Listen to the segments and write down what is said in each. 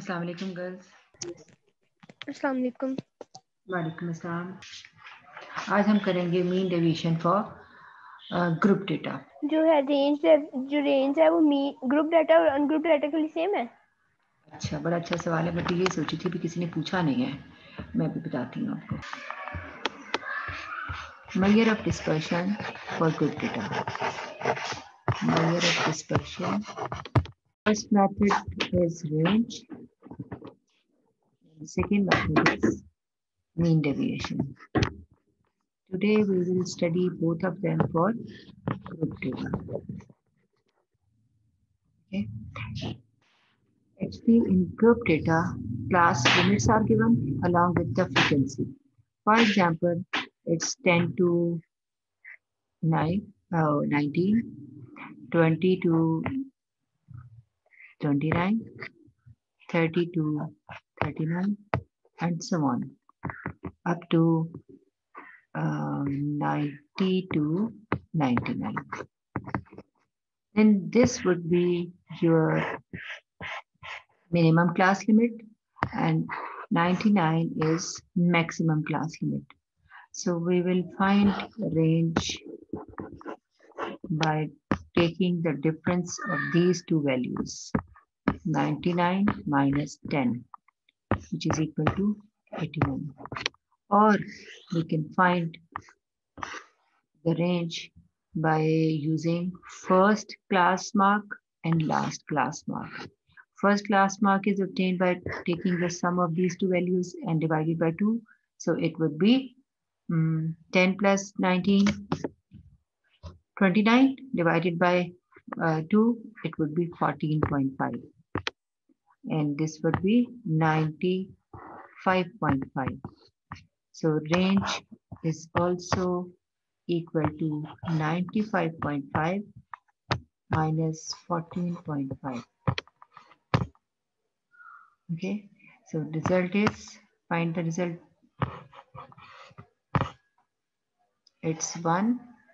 अस्सलाम वालेकुम गर्ल्स। अस्सलाम वालेकुम। वालेकुम अस्सलाम। आज हम करेंगे mean deviation for group data. जो रेंज है वो ग्रुप डाटा और अनग्रुप डाटा के लिए सेम है। अच्छा, बड़ा अच्छा सवाल है। मैं तो ये सोची थी भी किसी ने पूछा नहीं है। मैं भी बताती हूँ आपको। Measure of dispersion for group data. Measure of dispersion, first method is range, second method is mean deviation. Today we will study both of them for group data. Okay. Actually, in group data, class limits are given along with the frequency. For example, it's 10 to 19, 20 to 29, 30 to 39, and so on, up to 90 to 99. Then this would be your minimum class limit, and 99 is maximum class limit. So we will find range by taking the difference of these two values, 99 minus 10, which is equal to 81. Or we can find the range by using first class mark and last class mark. First class mark is obtained by taking the sum of these two values and divided by 2. So it would be 10 plus 19, 29 divided by 2, it would be 14.5. And this would be 95.5. So range is also equal to 95.5 minus 14.5. Okay, so result is, find the result. It's 1,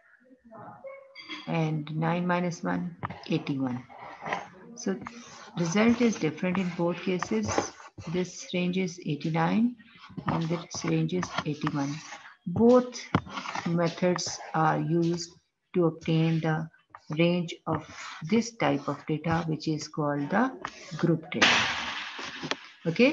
and 9 minus 1, 81. So result is different in both cases. This range is 89 and this range is 81. Both methods are used to obtain the range of this type of data, which is called the group data. Okay.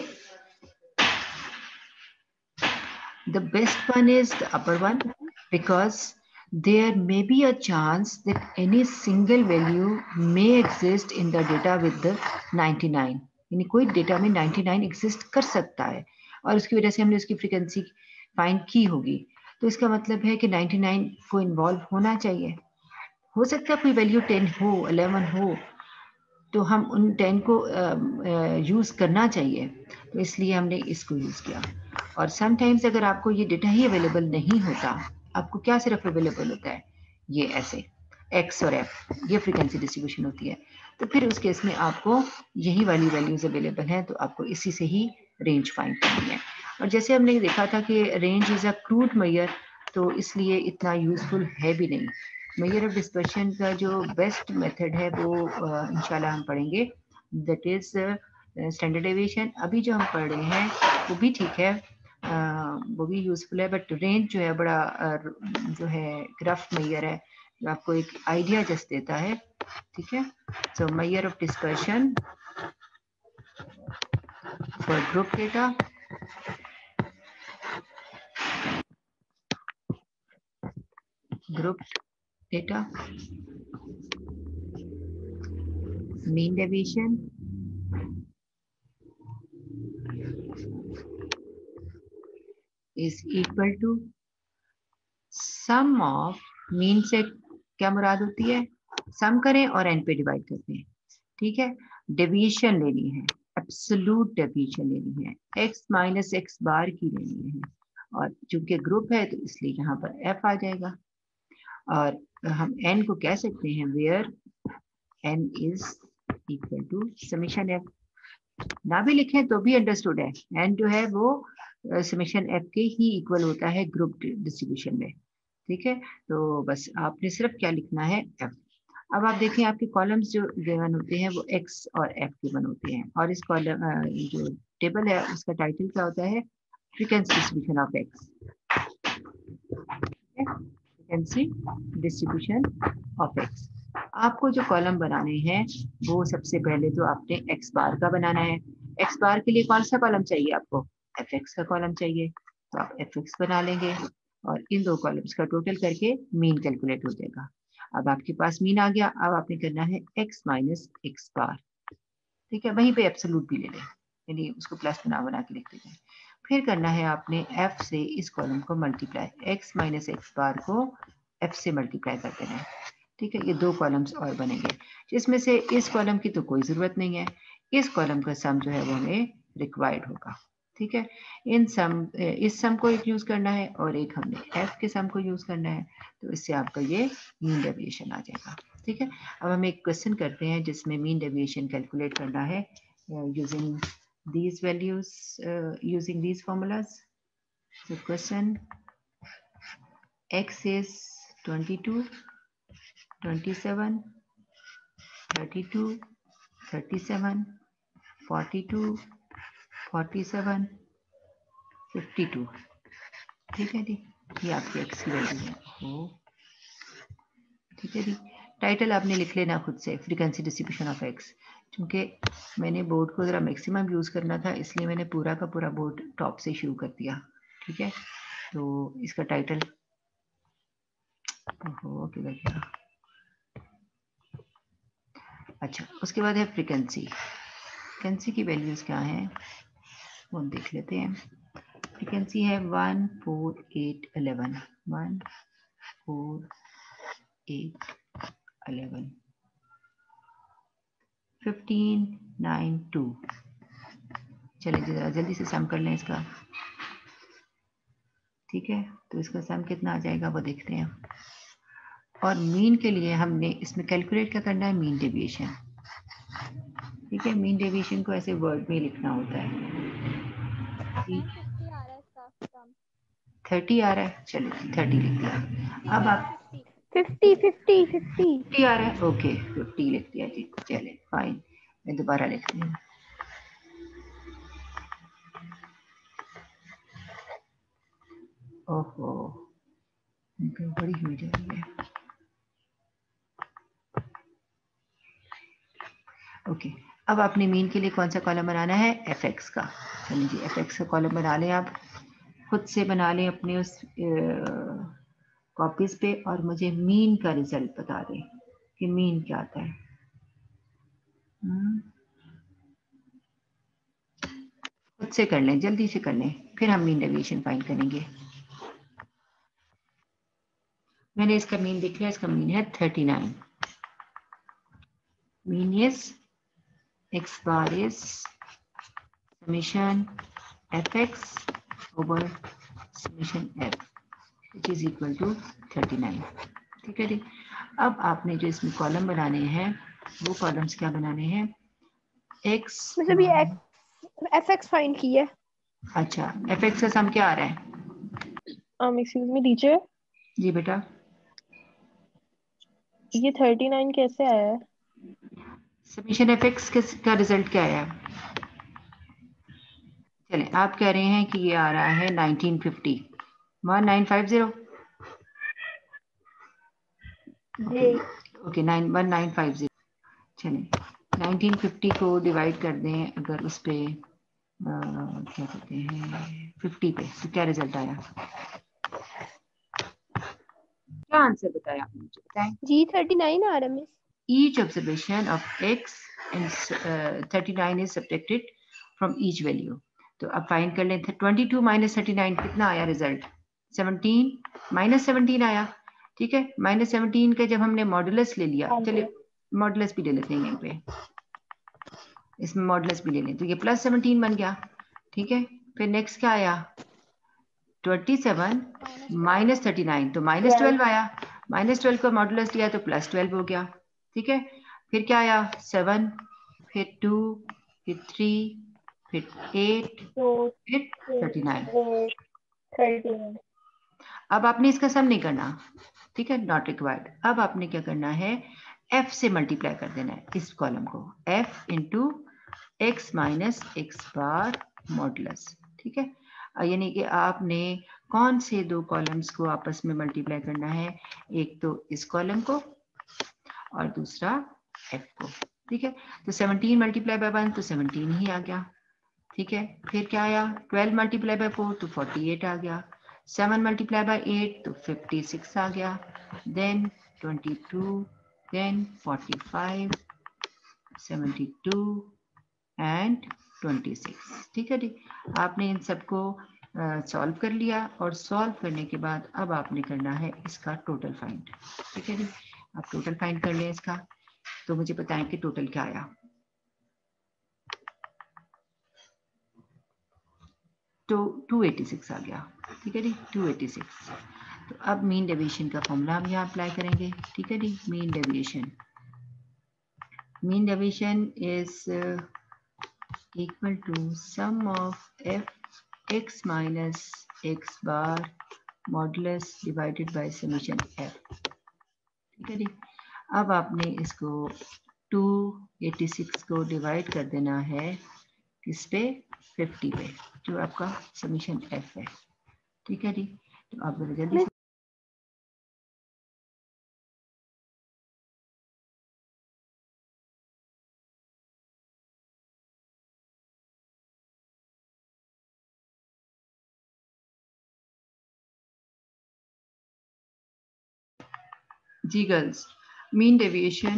The best one is the upper one, because there may be a chance that any single value may exist in the data with the 99. यानी कोई data में 99 exist कर सकता है और उसकी वजह से हमने उसकी फ्रीक्वेंसी फाइंड की होगी, तो इसका मतलब है कि 99 को इन्वॉल्व होना चाहिए। हो सकता है कोई वैल्यू 10 हो, 11 हो, तो हम उन 10 को यूज़ करना चाहिए, तो इसलिए हमने इसको यूज़ किया। और समटाइम्स अगर आपको ये डेटा ही अवेलेबल नहीं होता, आपको क्या सिर्फ अवेलेबल होता है ये ऐसे एक्स और एफ, ये फ्रीक्वेंसी डिस्ट्रीब्यूशन होती है, तो फिर उस केस में आपको यही वाली वैल्यूज अवेलेबल हैं, तो आपको इसी से ही रेंज फाइंड करनी है। और जैसे हमने देखा था कि range is a crude measure, तो इसलिए इतना यूजफुल है भी नहीं। मेजर ऑफ डिस्पर्शन का जो बेस्ट मेथड है वो इंशाल्लाह हम पढ़ेंगे, दैट इज स्टैंडर्ड डेविएशन। अभी जो हम पढ़ रहे हैं वो भी ठीक है, वो भी यूजफुल है, बट रेंज जो है बड़ा जो है रफ मेजर है, जो आपको एक आइडिया जस्ट देता है। ठीक है, so measure of dispersion for group data, group data, mean deviation, is equal to sum of, mean से क्या मुराद होती है, सम करें और एन पे डिवाइड करते हैं। ठीक है, डेविएशन लेनी है, एब्सोल्यूट डेविएशन लेनी है, एक्स माइनस एक्स बार की लेनी है, और चूंकि ग्रुप है तो इसलिए यहाँ पर एफ आ जाएगा। और हम एन को कह सकते हैं where n is equal to summation f. ना भी लिखें तो भी अंडरस्टूड है, एन जो है वो समेशन एफ के ही इक्वल होता है ग्रुप डिस्ट्रीब्यूशन में। ठीक है, तो बस आपने सिर्फ क्या लिखना है, एफ। अब आप देखें आपके कॉलम्स जो गिवन होते हैं वो एक्स और एफ गिवन होते हैं, और इस कॉलम जो टेबल है उसका टाइटल क्या होता है, frequency distribution of x, frequency distribution of x. आपको जो कॉलम बनाने हैं वो सबसे पहले तो आपने एक्स बार का बनाना है। एक्स बार के लिए कौन सा कॉलम चाहिए आपको, एफ एक्स का कॉलम चाहिए, तो आप एफ एक्स बना लेंगे और इन दो कॉलम्स का टोटल करके मीन कैलकुलेट हो जाएगा। अब आपके पास मीन आ गया, अब आपने करना है एक्स माइनस एक्स बार, ठीक है, वहीं पे एब्सोल्यूट भी ले लें, यानी उसको प्लस बना के लिख देते हैं। फिर करना है आपने एफ से इस कॉलम को multiply, x minus x bar को एफ से मल्टीप्लाई कर देना है, ठीक है। ये दो कॉलम्स और बनेंगे, जिसमें से इस कॉलम की तो कोई ज़रूरत नहीं है, इस कॉलम का सम जो है वो हमें रिक्वायर्ड होगा, ठीक है। इस सम को एक यूज़ करना है और एक हमने एफ के सम को यूज़ करना है, तो इससे आपका ये मीन डेविएशन आ जाएगा, ठीक है। अब हम एक क्वेश्चन करते हैं जिसमें मीन डेविएशन कैलकुलेट करना है using these values, using these formulas. So question, x is 22, 27, 32, 37, 42, 47, 52, ठीक है जी, ये आपकी x की वैल्यू है, ठीक है जी। टाइटल आपने लिख लेना खुद से, फ्रीक्वेंसी डिस्ट्रीब्यूशन ऑफ x, क्योंकि मैंने बोर्ड को ज़रा मैक्सिमम यूज़ करना था इसलिए मैंने पूरा का पूरा बोर्ड टॉप से शुरू कर दिया, ठीक है। तो इसका टाइटल हो क्या, अच्छा उसके बाद है फ्रीक्वेंसी, फ्रीक्वेंसी की वैल्यूज क्या हैं वो हम देख लेते हैं। फ्रीक्वेंसी है 14811, 14811, 1592, चलिए जरा जल्दी से सम कर लें इसका, ठीक है। तो इसका सम कितना आ जाएगा वो देखते हैं, और मीन के लिए हमने इसमें कैलकुलेट क्या करना है, मीन डेविएशन, ठीक है। मीन डेविएशन को ऐसे वर्ड में लिखना होता है, 30 आ रहा है, चलिए 30 लिख दिया। अब आप 50 50 आ रहा है, ओके 50 लिख दिया जी, चले फाइन, मैं दोबारा लिखती हूँ। ओहो बड़ी हुई जा रही है, ओके। अब आपने मीन के लिए कौन सा कॉलम बनाना है, एफ एक्स का, चलिए जी एफ एक्स का कॉलम बना लें, आप खुद से बना लें अपने उस कॉपीज पे, और मुझे मीन का रिजल्ट बता दें कि मीन क्या आता है। खुद से कर लें, जल्दी से कर लें, फिर हम मीन डेविएशन फाइंड करेंगे। मैंने इसका मीन देख लिया, इसका मीन है 39, mean is x bar is summation fx over summation f which is equal to 39, ठीक है जी। अब आपने जो इसमें कॉलम बनाने हैं वो कॉलम्स क्या बनाने हैं, x, मतलब ये एफ एक्स फाइंड की है। अच्छा fx का सम क्या आ रहा है, एक्सक्यूज मी टीचर, जी बेटा ये 39 कैसे आया है? समीशन fx का रिजल्ट क्या आया, चलें आप कह रहे हैं कि ये आ रहा है 1950, 1950, ओके 1950, चलें 1950 को डिवाइड कर दें अगर उस पे क्या कहते हैं 50 पे, तो क्या रिजल्ट आया, क्या आंसर बताया आपने मुझे बताएं। जी 39 आ रहा है miss. Each observation of x and 39 is subtracted from each value, तो अब फाइंड कर लें 22 माइनस 39 कितना आया रिजल्ट, 17 माइनस 17 आया, ठीक है। माइनस 17 का जब हमने मॉडुलस ले लिया, चलिए मॉडुलस भी ले लेते हैं यहीं पे, इसमें मॉडुलस भी ले लें, तो ये प्लस 17 बन गया, ठीक है। फिर नेक्स्ट क्या आया 27 माइनस 39, तो माइनस 12 आया, माइनस 12 का मॉडुलस लिया तो प्लस 12 हो गया, ठीक है। फिर क्या आया 7, फिर 2, फिर 3, फिर 8, फिर 39। अब आपने इसका सम नहीं करना, ठीक है, नॉट रिक्वायर्ड। अब आपने क्या करना है, f से मल्टीप्लाई कर देना है इस कॉलम को, f into x minus x bar modulus, ठीक है। यानी कि आपने कौन से दो कॉलम्स को आपस में मल्टीप्लाई करना है, एक तो इस कॉलम को और दूसरा f को, ठीक है। तो 17 मल्टीप्लाई बाय 1 तो 17 ही आ गया, ठीक है। फिर क्या आया, 12 मल्टीप्लाई बाय 4 तो 48 आ गया, 7 मल्टीप्लाई बाय 8 तो 56 आ गया, देन 22, देन 45, 72 एंड 26, ठीक है जी। आपने इन सबको सॉल्व कर लिया और सॉल्व करने के बाद अब आपने करना है इसका टोटल फाइंड, ठीक है जी। आप टोटल फाइंड कर लें इसका, तो मुझे बताएं कि टोटल क्या आया। तो 286 आ गया, ठीक है जी, 286। तो अब मीन डेविएशन का फॉर्मूला हम यहाँ अप्लाई करेंगे, ठीक है जी। Mean deviation is equal to sum of f(x minus x bar modulus divided by summation f), ठीक है जी। अब आपने इसको 286 को डिवाइड कर देना है किस पे, 50 पे, जो आपका समेशन f है, ठीक है जी। तो आप जल्दी से जी गर्ल्स, मीन डेविएशन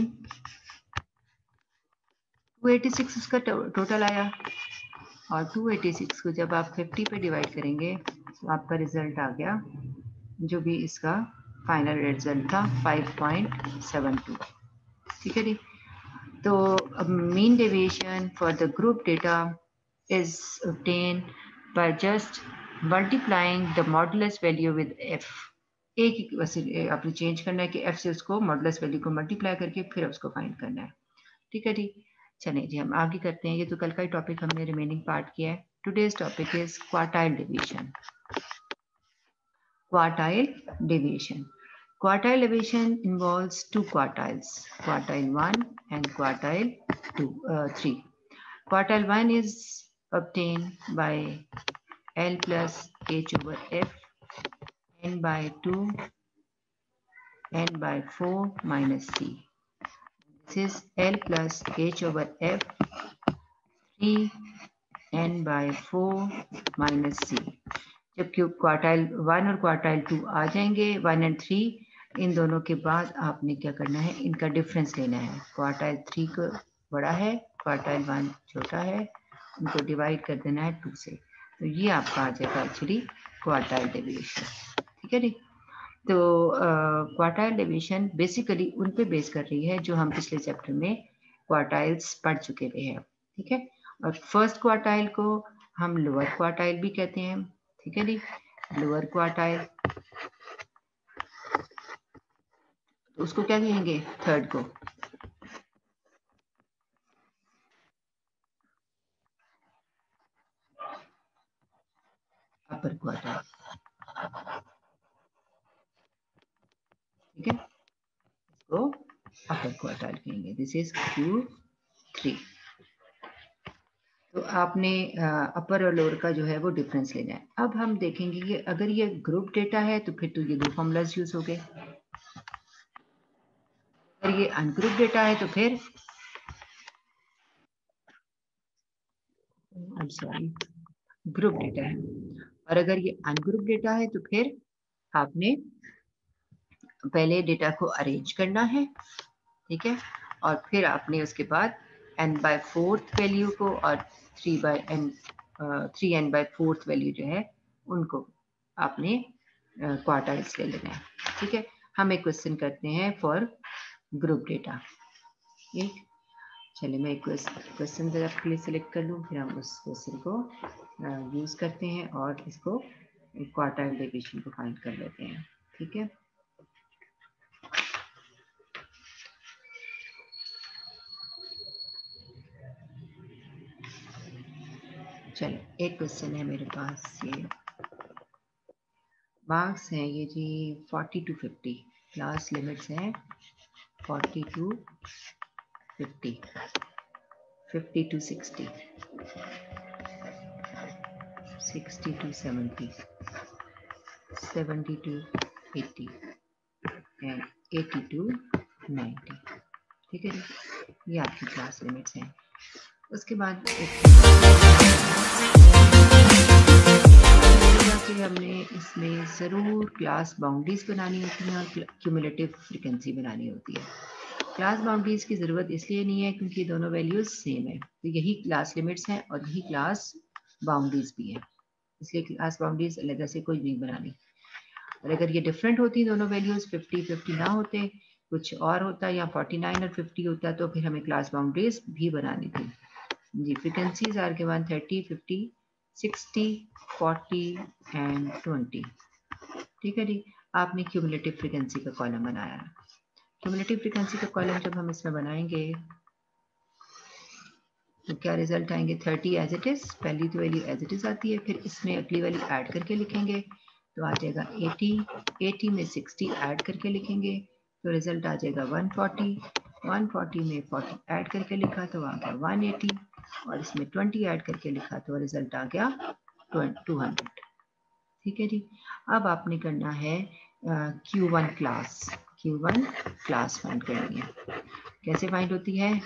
286 इसका टोटल आया, और 286 को जब आप 50 पे डिवाइड करेंगे तो आपका रिजल्ट आ गया, जो भी इसका फाइनल रिजल्ट था 5.72, ठीक है जी। तो mean deviation for the group data is obtained by just multiplying the modulus value with f। एक वैसे आपने चेंज करना है कि f से उसको मॉडुलस वैल्यू को मल्टीप्लाई करके फिर उसको फाइंड करना है, ठीक है जी। चलिए जी हम आगे करते हैं, ये तो कल का ही टॉपिक हमने रिमेनिंग पार्ट किया है। Today's topic is quartile deviation. Quartile deviation. Quartile deviation involves two quartiles, quartile 1 and quartile 3. Quartile 1 is obtained by L plus H over F, n by 2, n by 4 minus C. This is L plus H over F, 3 n by 4 minus C. जब quartile 1 और quartile 2 आ जाएंगे, 1 and 3, इन दोनों के बाद आपने क्या करना है, इनका डिफरेंस लेना है। क्वार्टाइल 3 को बड़ा है, क्वार्टाइल 1 छोटा है, उनको डिवाइड कर देना है 2 से, तो ये आपका आ जाएगा एक्चुअली क्वार्टाइल डेविएशन, ठीक है जी। तो क्वार्टाइल डेविएशन बेसिकली उन पे बेस कर रही है जो हम पिछले चैप्टर में क्वार्टाइल्स पढ़ चुके हुए हैं, ठीक है। और फर्स्ट क्वार्टाइल को हम लोअर क्वार्टाइल भी कहते हैं, ठीक है जी, लोअर क्वार्टाइल। तो उसको क्या कहेंगे, थर्ड को अपर क्वार्टाइल, ठीक है, इसको अपर क्वार्टाइल कहेंगे। This is Q3। तो आपने अपर और लोअर का जो है वो डिफरेंस लेना है। अब हम देखेंगे कि अगर ये ग्रुप डेटा है तो फिर तो ये दो फॉर्मूलाज यूज हो गए, अगर ये अनग्रुप डेटा है तो फिर सॉरी ग्रुप डेटा है, और अगर ये अनग्रुप डेटा है तो फिर आपने पहले डेटा को अरेंज करना है, ठीक है, और फिर आपने उसके बाद n/4 वैल्यू को और 3n/4 वैल्यू जो है उनको आपने क्वार्टाइल्स ले लेना है, ठीक है। हम एक क्वेश्चन करते हैं फॉर ग्रुप डेटा, ठीक। चलिए मैं एक क्वेश्चन जरा आपके लिए सिलेक्ट कर लूँ, फिर हम उस क्वेश्चन को यूज करते हैं और इसको क्वार्टाइल डेविएशन को फाइंड कर लेते हैं, ठीक है। चलो एक क्वेश्चन है मेरे पास, ये मार्क्स हैं ये जी 40 to 50, क्लास लिमिट्स हैं 40 to 50, 50 to 60, 60 to 70, 70 to 80 and 80 to 90। ठीक है जी, ये आपकी क्लास लिमिट्स हैं। उसके बाद कि हमने इसमें ज़रूर क्लास बाउंड्रीज बनानी होती हैं और क्यूमुलेटिव फ्रीक्वेंसी बनानी होती है। क्लास बाउंड्रीज की ज़रूरत इसलिए नहीं है क्योंकि दोनों वैल्यूज सेम है, तो यही क्लास लिमिट्स हैं और यही क्लास बाउंड्रीज भी हैं, इसलिए क्लास बाउंड्रीज अलग से कोई नहीं बनानी। और अगर ये डिफरेंट होती दोनों वैल्यूज 50-50 ना होते, कुछ और होता या 49 और 50 होता, तो फिर हमें क्लास बाउंड्रीज भी बनानी थी जी। Frequencies are given 30, 50, 60, 40 and 20। ठीक है जी, आपने क्यूमुलेटिव फ्रीक्वेंसी का कॉलम बनाया। क्यूमुलेटिव फ्रीक्वेंसी का कॉलम जब हम इसमें बनाएंगे तो क्या रिजल्ट आएंगे? 30 एज इट इज, पहली तो वैल्यू एज इट इज आती है, फिर इसमें अगली वाली ऐड करके लिखेंगे तो आ जाएगा 80, 80 में 60 ऐड करके लिखेंगे तो रिजल्ट आ जाएगा 140, 140 में 40 ऐड करके लिखा तो आ गया 180 और इसमें 20 ऐड करके लिखा तो रिजल्ट आ गया 200। ठीक है जी, अब आपने करना है Q1 class, Q1 class find करनी है। कैसे फाइंड होती है?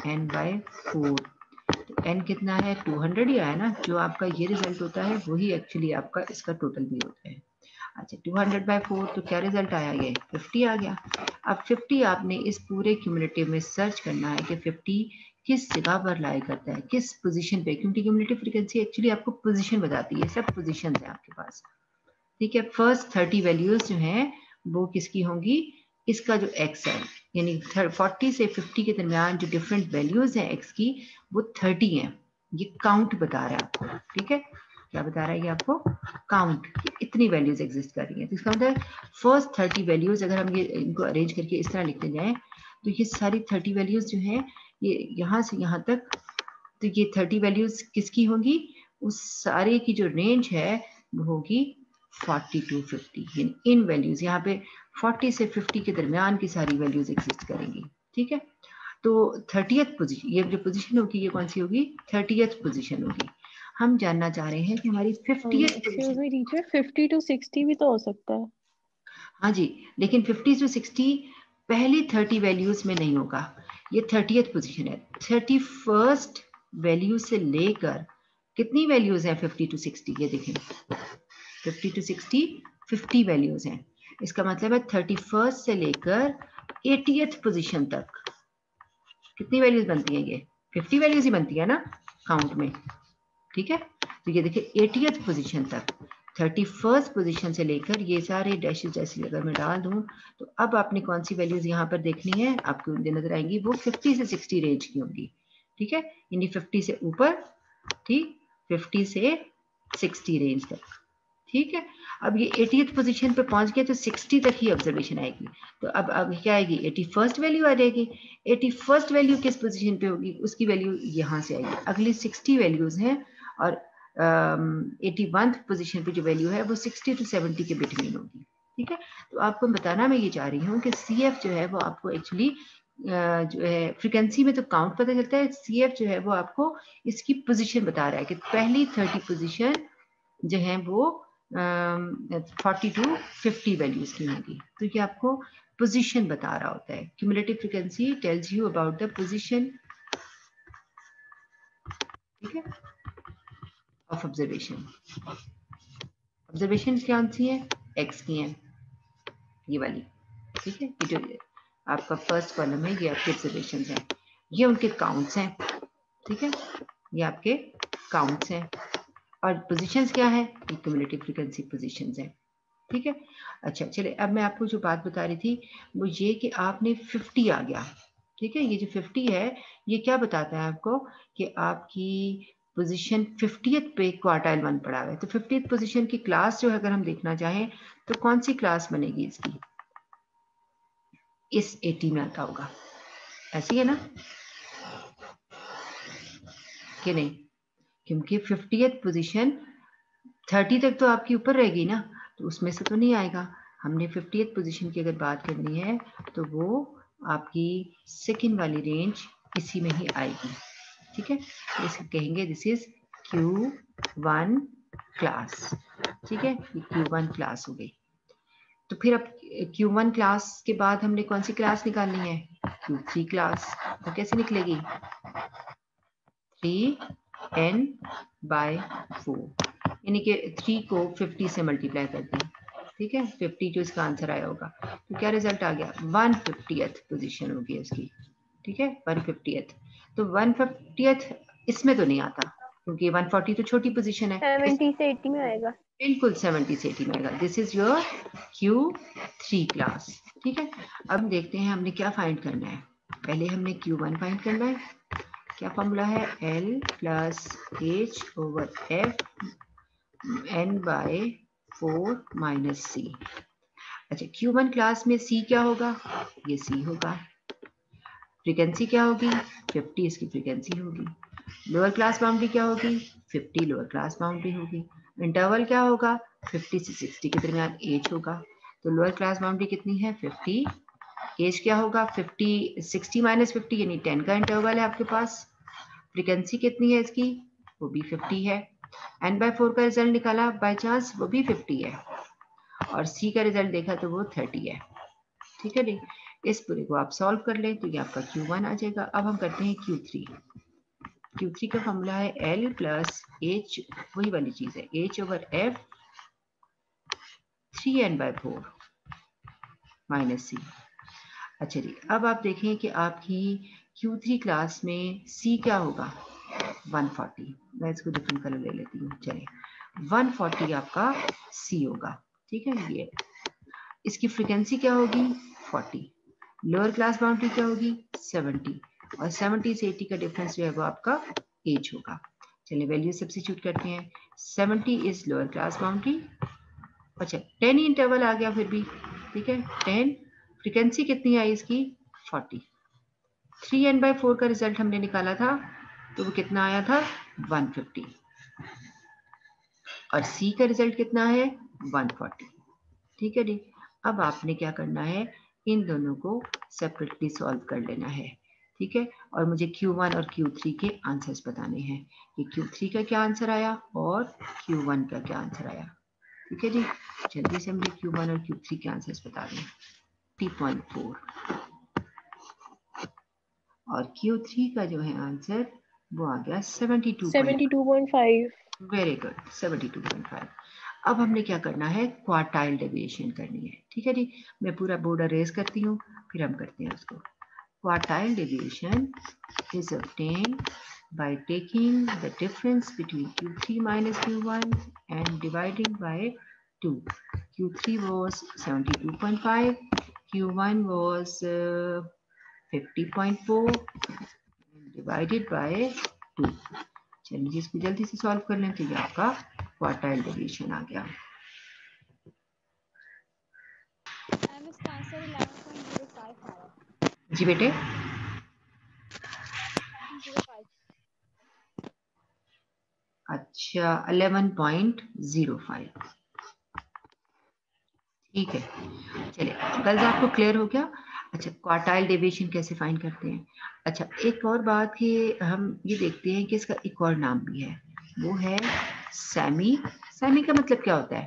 n/4, तो n कितना है? 200 ही आया ना, जो आपका ये रिजल्ट होता है वही एक्चुअली आपका इसका टोटल भी होता है। अच्छा, 200/4 तो क्या रिजल्ट आया? ये 50 आ गया। अब 50 आपने इस पूरे क्यूमुलेटिव में सर्च करना है कि 50 किस जगह पर लाई करता है, किस पोजीशन पे, क्योंकि क्यूमुलेटिव फ्रीक्वेंसी एक्चुअली आपको पोजीशन बताती है, सब पोजीशंस है आपके पास। ठीक है, फर्स्ट 30 वैल्यूज जो हैं वो किसकी होंगी? इसका जो x है, यानी 40 से 50 के दरमियान जो डिफरेंट वैल्यूज हैं x की, वो 30 हैं। ये काउंट बता रहा है आपको। ठीक है, क्या बता रहा है ये आपको? काउंट, इतनी वैल्यूज एग्जिस्ट कर रही हैं। तो इसका मतलब फर्स्ट 30 वैल्यूज अगर हम ये इनको अरेंज करके इस तरह लिखते जाएं तो ये सारी 30 वैल्यूज जो हैं ये यहाँ से यहाँ तक, तो ये 30 वैल्यूज किसकी होंगी? उस सारे की जो रेंज है वो होगी 40 to 50। इन वैल्यूज यहाँ पे 40 से 50 के दरमियान की सारी वैल्यूज एग्जिस्ट करेंगी। ठीक है, तो 30th पोजीशन, ये जो पोजीशन होगी ये कौन सी होगी? 30th पोजीशन होगी। हम जानना चाह रहे हैं कि हमारी 50th excuse me teacher, 50 to 60 भी तो हो सकता है। हाँ जी, लेकिन 50 to 60 पहली 30 वैल्यूज में नहीं होगा, ये 30th पोजीशन है। 31st वैल्यू से लेकर कितनी वैल्यूज हैं 50 to 60? ये देखें, 50 to 60 50 वैल्यूज हैं। इसका मतलब है 31st से लेकर 80th पोजीशन तक कितनी वैल्यूज बनती हैं? ये 50 वैल्यूज ही बनती है ना काउंट में। ठीक है, तो ये देखिए 80th पोजीशन तक, 31st पोजीशन से लेकर ये सारे डैशेस जैसे अगर मैं डाल दूं तो अब आपने कौन सी वैल्यूज यहाँ पर देखनी है, आपको नजर आएंगी वो 50 से 60 रेंज की होंगी। ठीक है, यानी 50 से ऊपर, ठीक, 50 से 60 रेंज तक। ठीक है, अब ये 80th पोजीशन पे पहुंच गया तो 60 तक ही ऑब्जर्वेशन आएगी। तो अब क्या आएगी? 81st वैल्यू आ जाएगी। 81st वैल्यू किस पोजीशन पे होगी? उसकी वैल्यू यहाँ से आएगी। अगली 60 वैल्यूज हैं और 81th पोजीशन पे जो वैल्यू है वो 60 to 70 के बिटवीन होगी। ठीक है, तो आपको बताना मैं ये चाह रही हूँ कि CF जो है वो आपको एक्चुअली जो है फ्रीक्वेंसी में तो काउंट पता चलता है, CF जो है वो आपको इसकी पोजीशन बता रहा है कि पहली 30 पोजीशन जो है वो 40 to 50 वैल्यूज की होगी। तो ये आपको पोजीशन बता रहा होता है। Cumulative frequency tells you about the position, ठीक है, ऑफ ऑब्जर्वेशन। ऑब्जर्वेशन कौन सी है? एक्स की है, ये वाली। ठीक है, ये जो आपका फर्स्ट कॉलम है ये आपके ऑब्जर्वेशन हैं, ये उनके काउंट्स हैं। ठीक है, ये आपके काउंट्स हैं और पोजीशंस क्या है? ये क्यूमुलेटिव फ्रीक्वेंसी पोजीशंस हैं। ठीक है, अच्छा चलिए, अब मैं आपको जो बात बता रही थी वो ये कि आपने 50 आ गया। ठीक है, ये जो 50 है ये क्या बताता है आपको कि आपकी पोजीशन 50th पे क्वार्टाइल 1 पड़ा हुआ है। तो 50th पोजीशन की क्लास जो है अगर हम देखना चाहें तो कौन सी क्लास बनेगी इसकी? इस 80 में आता होगा, ऐसी है ना कि नहीं? क्योंकि 50th पोजीशन 30 तक तो आपकी ऊपर रहेगी ना, तो उसमें से तो नहीं आएगा। हमने 50th पोजीशन की अगर बात करनी है तो वो आपकी सेकेंड वाली रेंज इसी में ही आएगी, ठीक है। इसको कहेंगे दिस इज Q1 क्लास, ठीक है, ये Q1 क्लास हो गई। तो फिर अब Q1 क्लास के बाद हमने कौन सी क्लास निकालनी है, Q3 क्लास। तो कैसे निकलेगी, 3n/4, यानी कि 3 को 50 से मल्टीप्लाई कर दें, ठीक है, 50 जो इसका आंसर आया होगा। तो क्या रिजल्ट आ गया, 150th पोजीशन होगी उसकी, ठीक है, 150th। तो 150th इसमें तो नहीं आता क्योंकि 140 तो छोटी पोजीशन है, 70 से 80 में आएगा। बिल्कुल 70 से 80 में आएगा। This is your Q3 class, ठीक है। अब देखते हैं हमने क्या फाइंड करना है। पहले हमने Q1 फाइंड करना है। क्या फॉर्मूला है, L + H/F n/4 - C। अच्छा, Q1 क्लास में C क्या होगा, ये C होगा। फ्रीक्वेंसी क्या होगी, 50 इसकी फ्रीक्वेंसी होगी। लोअर क्लास बाउंड्री क्या होगी, 50 लोअर क्लास बाउंड्री होगी। इंटरवल क्या होगा, 50 से 60 के दरमियान एज होगा। तो लोअर क्लास बाउंड्री कितनी है, 50। एज क्या होगा, 50 60 - 50 यानी 10 का इंटरवल है आपके पास। फ्रीक्वेंसी कितनी है इसकी, वो भी 50 है। n/4 का रिजल्ट निकाला बाय चांस, वो भी 50 है। और C का रिजल्ट देखा तो वो 30 है, ठीक है। नहीं, इस पूरे को आप सॉल्व कर लें तो ये आपका Q1 आ जाएगा। अब हम करते हैं Q3। Q3 का फॉर्मूला है L + H, वही वाली चीज है, H/F 3n/4 - C। अच्छा जी, अब आप देखें कि आपकी Q3 क्लास में C क्या होगा, 140। मैं इसको डिफरेंट कलर ले लेती हूँ, चलिए 140 आपका C होगा, ठीक है। ये इसकी फ्रीक्वेंसी क्या होगी, 40। लोअर क्लास बाउंड्री क्या होगी, 70। और 70 से 80 का डिफरेंस जो है वो आपका एज होगा। चलिए वैल्यू सब्स्टिट्यूट करते हैं। 70 इज लोअर क्लास बाउंड्री। अच्छा, 10 ही इंटरवल आ गया फिर भी, ठीक है, 10। फ्रीक्वेंसी कितनी आई इसकी, 40। 3n/4 का रिजल्ट हमने निकाला था तो वो कितना आया था, 150। और C का रिजल्ट कितना है, 140, ठीक है जी। अब आपने क्या करना है, इन दोनों को सेपरेटली सॉल्व कर लेना है, ठीक है। और मुझे Q1 और Q3 के आंसर्स बताने हैं कि Q3 का क्या आंसर आया और Q1 का क्या आंसर आया, ठीक है जी। जल्दी से मुझे Q1 और Q3 के आंसर्स बता दें। 30.4 और Q3 का जो है आंसर वो आ गया 72.5। Very good, 72.5। अब हमने क्या करना है, क्वार्टाइल डेविएशन करनी है, ठीक है जी। मैं पूरा बोर्ड अरेज करती हूँ, फिर हम करते हैं उसको। Quartile deviation is obtained by taking the difference between Q3 minus Q1 and dividing by 2. Q3 was 72.5, Q1 was 50.4 divided by 2। चलिए इसको जल्दी से सॉल्व कर लें तो ये आपका क्वार्टाइल डेविएशन आ गया। जी बेटे, अच्छा 11.05, ठीक है। चलिए गर्ल्स आपको क्लियर हो गया। अच्छा, क्वार्टाइल डेविएशन कैसे फाइंड करते हैं। अच्छा, एक और बात कि हम ये देखते हैं कि इसका एक और नाम भी है, वो है सेमी। सेमी का मतलब क्या होता है,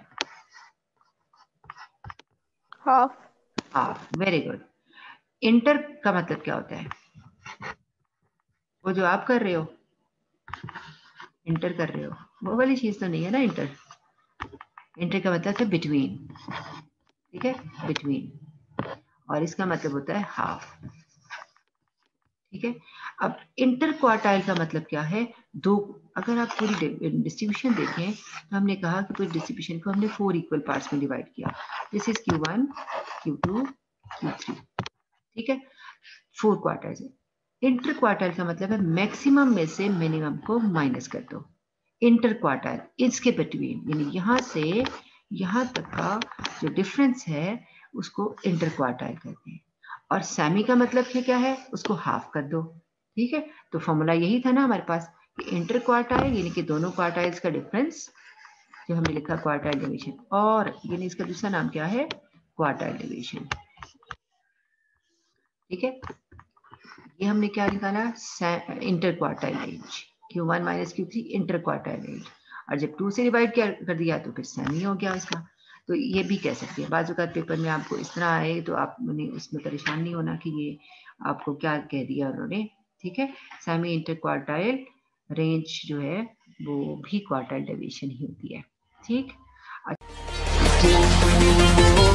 half. Half, very good. Inter का मतलब क्या होता है, वो जो आप कर रहे हो, इंटर कर रहे हो, वो वाली चीज तो नहीं है ना इंटर। इंटर का मतलब है बिटवीन, ठीक है, बिटवीन। और इसका मतलब होता है हाफ, ठीक है। अब इंटर क्वार्टाइल का मतलब क्या है, दो। अगर आप पूरी डिस्ट्रीब्यूशन देखें तो हमने कहा कि पूरी डिस्ट्रीब्यूशन को हमने 4 इक्वल पार्ट्स में डिवाइड किया। This is Q1, Q2, Q3, ठीक है, 4 क्वार्टाइल्स है। इंटर क्वार्टाइल का मतलब है मैक्सिमम में से मिनिमम को माइनस कर दो। इंटर क्वार्टाइल इसके बिटवीन, यानी यहां से यहां तक का जो डिफरेंस है उसको इंटर क्वार्टाइल कहते हैं। और सेमी का मतलब क्या है, उसको हाफ कर दो, ठीक है। तो फॉर्मूला यही था ना हमारे पास कि इंटर क्वार्टाइल यानी कि दोनों क्वार्टाइल्स का डिफरेंस, जो हमने लिखा क्वार्टाइल डिवीजन, और यानी इसका दूसरा नाम क्या है, क्वार्टाइल डिवीजन। ठीक है, ये हमने क्या निकाला, inter quartile range, Q1 minus Q3 inter quartile range, और जब 2 से डिवाइड कर दिया तो फिर सेमी हो गया उसका। तो ये भी कह सकते हैं, बाजू का पेपर में आपको इस तरह आए तो आपने उसमें परेशान नहीं होना कि ये आपको क्या कह दिया उन्होंने। ठीक है, सेमी इंटर क्वार्टाइल रेंज जो है वो भी क्वार्टाइल डेविएशन ही होती है। ठीक।